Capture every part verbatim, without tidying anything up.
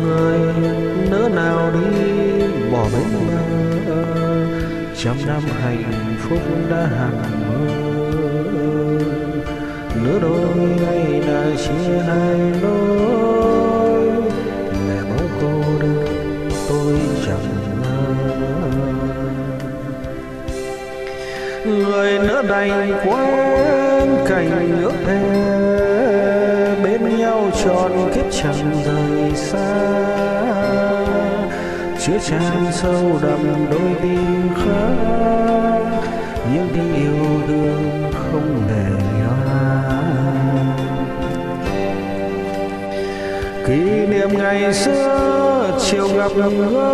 người nỡ nào đi bỏ bến bờ, trăm năm hạnh phúc đã hàng mơ. Nửa đôi ngày đã chia hai lối, lẻ bóng cô đơn tôi chẳng ngờ. Người nỡ đành quên cảnh ước thề, bên nhau trọn kiếp chẳng rời xa. Chứa chan sâu đậm đôi tim khác, những tiếng yêu thương không để loa. Kỷ niệm ngày xưa chiều gặp gỡ,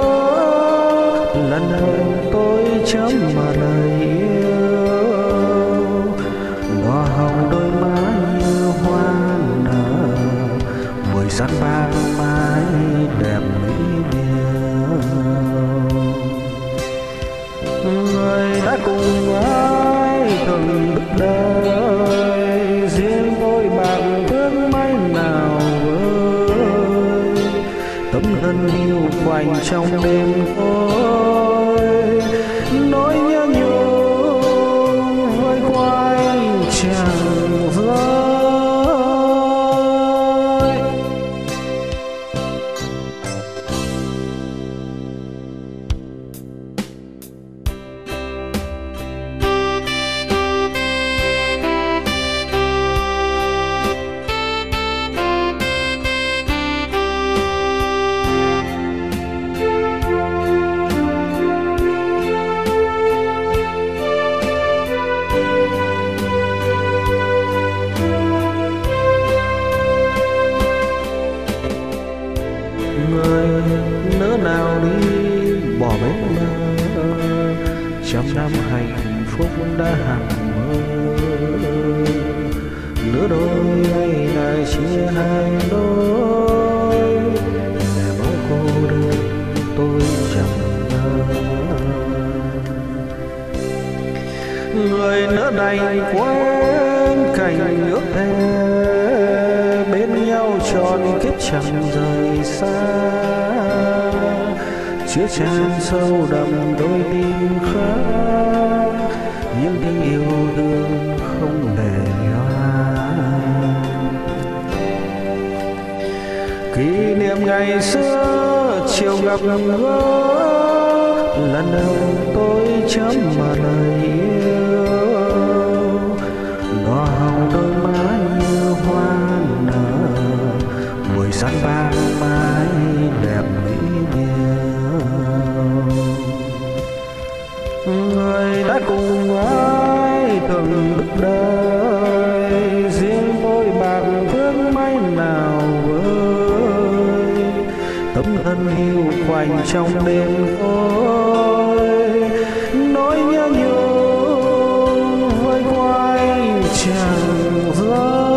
lần đầu tôi chấm mà lời yêu. Đóa hồng đôi má như hoa nở, mùi sắn vang mãi đẹp mỹ miều. Người đã cùng ai từng bước đời, riêng tôi bạc bước mãi nào vơi. Tấm thân yêu quanh trong đêm tối, nỗi nhớ nhung vây quanh chẳng rơi. Người nỡ nào đi bỏ bến bờ, trăm năm hạnh phúc đã hàng mơ. Nửa đôi ngày đã chia hai lối, lẻ bóng cô đơn tôi chẳng ngờ. Người nỡ đành quên cảnh ước thề, bên nhau trọn kiếp chẳng rời xa. Chứa chan sâu đậm đôi tim khác, những tiếng yêu thương không để loa. Kỷ niệm ngày xưa chiều gặp gỡ, lần đầu tôi chấm mà lời yêu. Đóa hồng đôi má như hoa nở, mùi sắn vang mãi đẹp mỹ miều. Người đã cùng ai từng bước đời, riêng tôi bạc bước mãi nào vơi. Tấm thân yêu quanh trong đêm tối, nỗi nhớ nhung vây quanh chẳng rơi.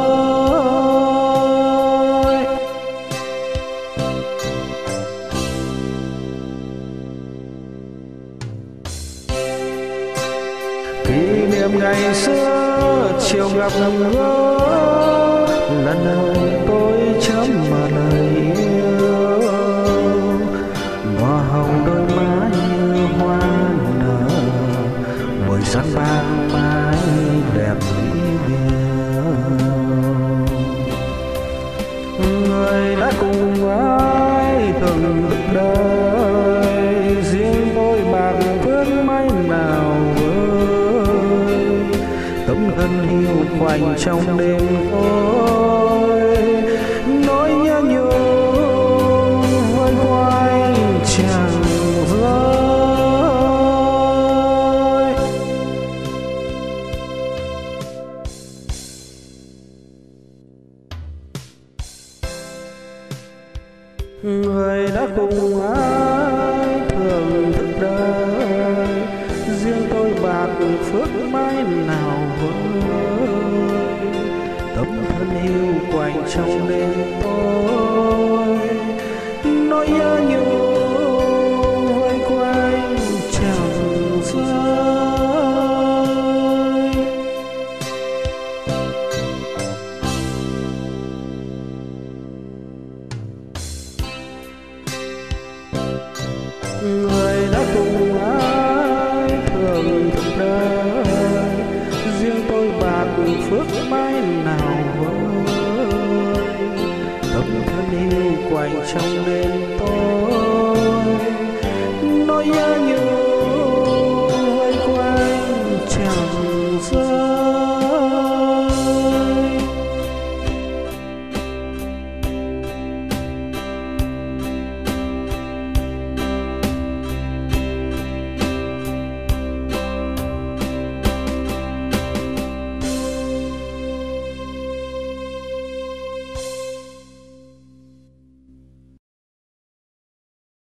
Kỷ niệm ngày xưa chiều gặp gỡ, lần đầu tôi chấm mà lời yêu. Đóa hồng đôi má như hoa nở, mùi sắn vang mãi đẹp mỹ miều. Người đã cùng ai từng bước đời, riêng tôi bạc bước mãi nào vơi. Tấm thân yêu quanh trong đêm tối, nỗi nhớ nhung vây quanh chẳng rơi. Người đã cùng ai thường thức đời, riêng tôi bạc phước mãi nào vơi. Tấm thân yêu quanh trong đêm tối, nỗi nhớ nhung vây quanh chẳng rơi. trong đêm